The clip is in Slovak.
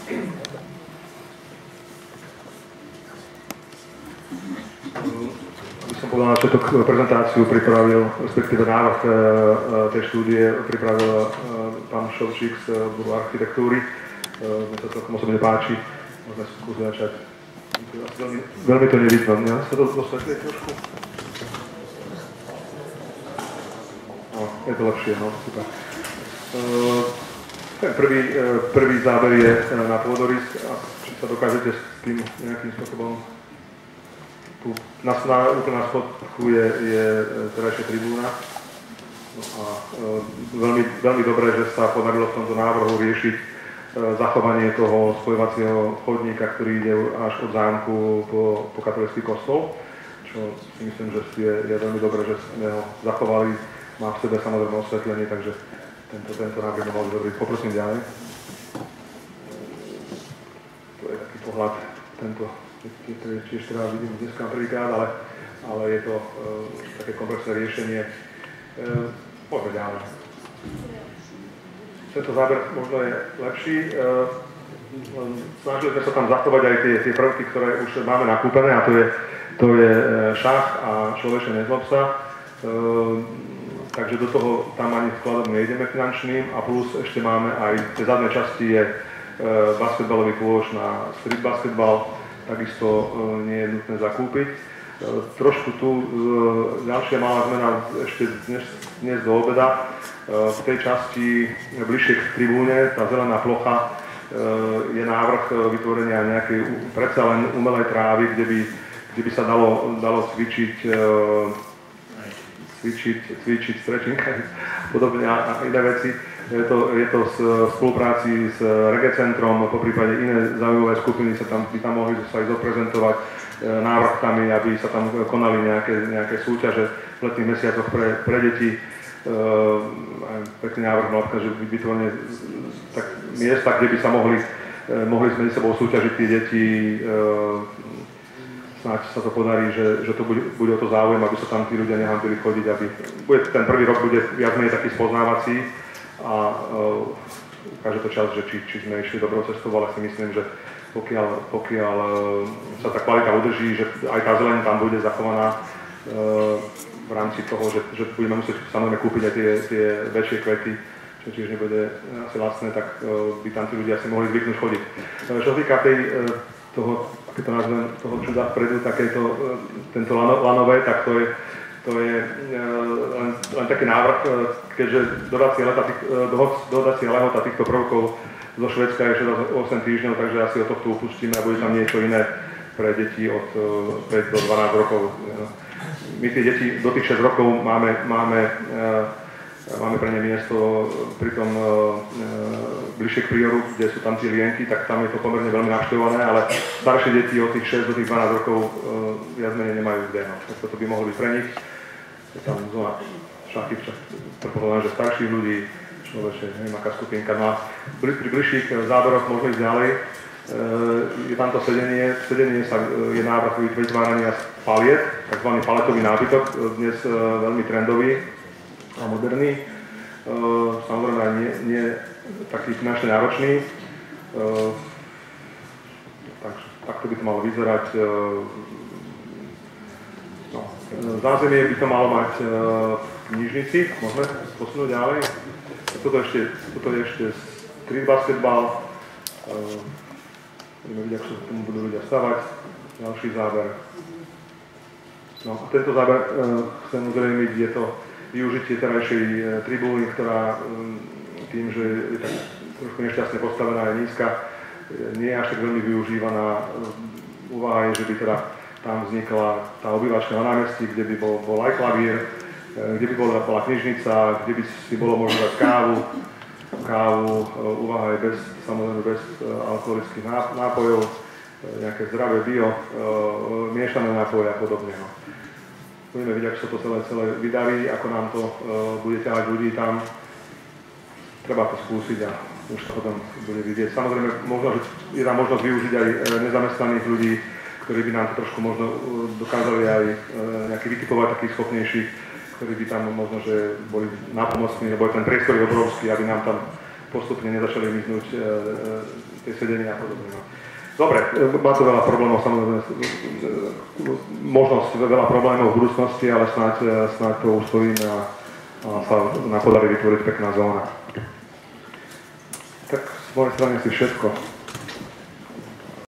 Aby som povedal na všetok prezentáciu pripravil, respektíve návrh tej štúdie pripravil pán Šovčík z Budu architektúry. Mne sa celkom osobne páči. Môžeme skúsiť začať. Veľmi to nevidno. Ja sa to dosvetliť trošku. Je to lepšie, no, super. Ten prvý záber je na pôdorys, a či sa dokážete s tým nejakým spôsobom. Tu úplne na spodku je terajšia tribúna. No a veľmi dobré, že sa podarilo v tomto návrhu riešiť zachovanie toho spojovacieho chodníka, ktorý ide až od zámku po katolícky kostol, čo si myslím, že je veľmi dobré, že sme ho zachovali. Má v sebe samozrejme osvetlenie, takže tento návrh mohol byť dobrý. Poprosím ďalej. To je taký pohľad, tento tiež teda vidím dneska prvýkrát, ale je to také komplexné riešenie. Poďme ďalej. Tento záber možno je lepší. Snažili sme sa tam zachovať aj tie prvky, ktoré už máme nakúpené, a to je šach a človeče nezlob sa. Takže do toho tam ani vkladom nejdeme finančným, a plus ešte máme aj v tej zadnej časti je basketbalový kôš na street basketbal, takisto nie je nutné zakúpiť. Trošku tu ďalšia malá zmena ešte dnes do obeda. V tej časti bližšie k tribúne, tá zelená plocha, je návrh vytvorenia nejakej predsa len umelej trávy, kde by sa dalo cvičiť, stretching, podobne a iné veci. Je to v spolupráci s Reggae centrom, poprípade iné zaujímavé skupiny by tam mohli sa aj zoprezentovať návrhmi, aby sa tam konali nejaké súťaže v letných mesiacoch pre deti. Pekný návrh, že vytvorenie miesta, kde by sa mohli medzi sebou súťažiť tie deti. Snáď sa to podarí, že to bude o to záujem, aby sa tam tí ľudia nehambili chodiť, ten prvý rok bude viac menej taký spoznávací a ukáže to čas, že či sme išli dobrou cestou, ale si myslím, že pokiaľ sa tá kvalita udrží, že aj tá zeleň tam bude zachovaná v rámci toho, že budeme musieť samozrejme kúpiť aj tie väčšie kvety, čo tiež nebude asi lacné, tak by tam tí ľudia si mohli zvyknúť chodiť. Čo sa týka toho, keď to nazvem, toho čuda vpredu, tento lanové, tak to je len taký návrh, keďže dodacia lehota týchto prvkov zo Švédska je 8 týždňov, takže asi od tohto upustíme a bude tam niečo iné pre deti od 5 do 12 rokov. My tie deti do tých 6 rokov máme pre ne miesto pri tom bližšie k prioru, kde sú tam tie lienky, tak tam je to pomerne veľmi navštevované, ale staršie deti od tých 6 do tých 12 rokov viac menej nemajú kde. Tak toto by mohlo byť pre nich. Je tam zóna šachy, predpokladám, že starších ľudí, človeče, neviem aká skupinka. No a pri bližších záberoch môžeme ísť ďalej. Je tam to sedenie je návrh vytvárania paliet, tzv. Paletový nábytok, dnes veľmi trendový a moderný. Samozrejme aj nie taký finančne náročný. Takže takto by to malo vyzerať. Zázemie by to malo mať v knižnici. Môžeme posunúť ďalej. Toto je ešte street basketbal. Budeme vidieť, ako sa k tomu budú ľudia stavať. Ďalší záber. No a tento záber chcem uzrejmiť, je to využitie terajšej tribúny, ktorá tým, že je tak trošku nešťastne postavená, je nízka, nie je až tak veľmi využívaná. Úvaha je, že by teda tam vznikla tá obývačka na námestí, kde by bol aj klavír, kde by bola knižnica, kde by si bolo možno dať kávu, úvaha je samozrejme bez alkoholických nápojov, nejaké zdravé bio, miešané nápoje a podobne. No. Budeme vidieť, ako sa to celé vydarí, ako nám to bude ťahať ľudí tam. Treba to skúsiť a už to potom bude vidieť. Samozrejme, je tam možnosť využiť aj nezamestnaných ľudí, ktorí by nám to trošku možno dokázali aj nejaký vytipovať, takých schopnejších, ktorí by tam možno, že boli nápomocní, lebo ten priestor je obrovský, aby nám tam postupne nezačali vyznúť tie sedenia a podobne. No. Dobre, má to veľa problémov, samozrejme, možnosť veľa problémov v budúcnosti, ale snáď to ustojíme a sa nám podarí vytvoriť pekná zóna. Tak z mojej strany si všetko.